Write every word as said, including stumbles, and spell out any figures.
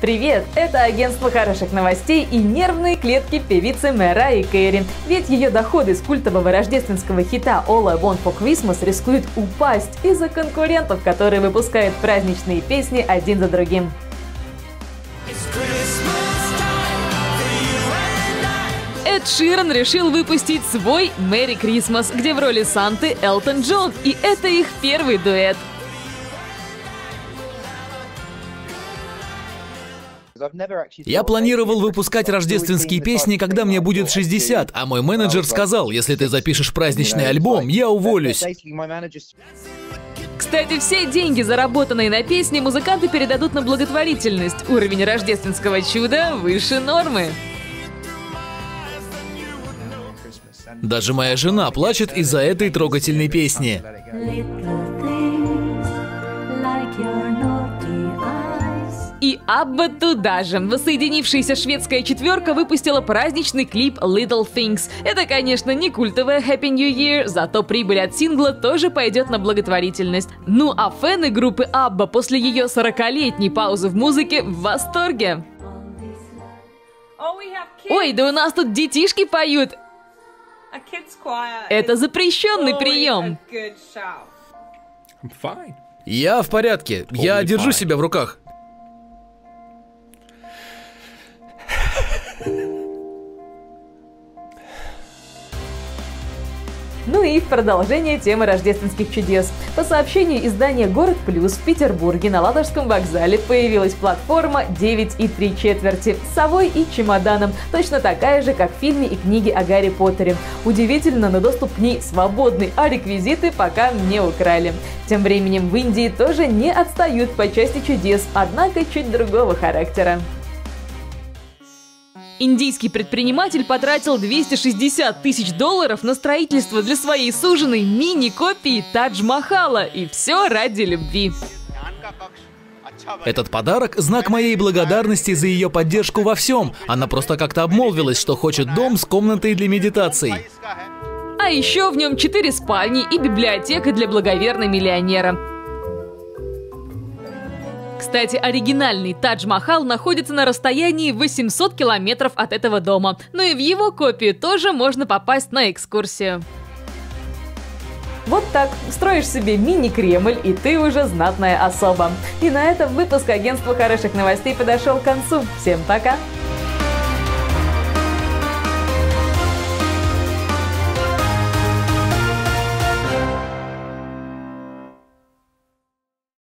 Привет! Это агентство хороших новостей и нервные клетки певицы Мэрайи Кэри. Ведь ее доходы с культового рождественского хита All I Want for Christmas рискуют упасть из-за конкурентов, которые выпускают праздничные песни один за другим. Эд Ширан решил выпустить свой «Merry Christmas», где в роли Санты Элтон Джон, и это их первый дуэт. Я планировал выпускать рождественские песни, когда мне будет шестьдесят, а мой менеджер сказал, если ты запишешь праздничный альбом, я уволюсь. Кстати, все деньги, заработанные на песне, музыканты передадут на благотворительность. Уровень рождественского чуда выше нормы. Даже моя жена плачет из-за этой трогательной песни. И Абба туда же. Воссоединившаяся шведская четверка выпустила праздничный клип Little Things. Это, конечно, не культовая Happy New Year, зато прибыль от сингла тоже пойдет на благотворительность. Ну а фэны группы Абба после ее сорокалетней паузы в музыке в восторге. Ой, да у нас тут детишки поют. Это запрещенный прием. Я в порядке. Я держу себя в руках. Ну и в продолжение темы рождественских чудес. По сообщению издания «Город Плюс», в Петербурге на Ладожском вокзале появилась платформа девять и три четверти с совой и чемоданом, точно такая же, как в фильме и книге о Гарри Поттере. Удивительно, но доступ к ней свободный, а реквизиты пока не украли. Тем временем в Индии тоже не отстают по части чудес, однако чуть другого характера. Индийский предприниматель потратил двести шестьдесят тысяч долларов на строительство для своей суженой мини-копии Тадж-Махала. И все ради любви. Этот подарок – знак моей благодарности за ее поддержку во всем. Она просто как-то обмолвилась, что хочет дом с комнатой для медитаций. А еще в нем четыре спальни и библиотека для благоверной миллионера. Кстати, оригинальный Тадж-Махал находится на расстоянии восемьсот километров от этого дома. Но и в его копию тоже можно попасть на экскурсию. Вот так. Строишь себе мини-Кремль, и ты уже знатная особа. И на этом выпуск агентства хороших новостей подошел к концу. Всем пока!